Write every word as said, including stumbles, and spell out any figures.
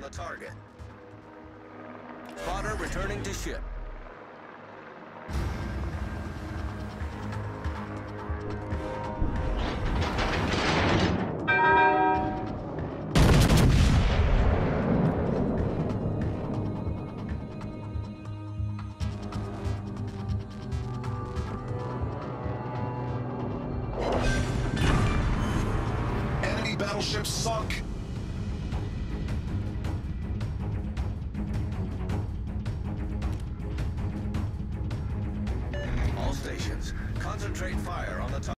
the target. Spotter returning to ship. Enemy battleship sunk.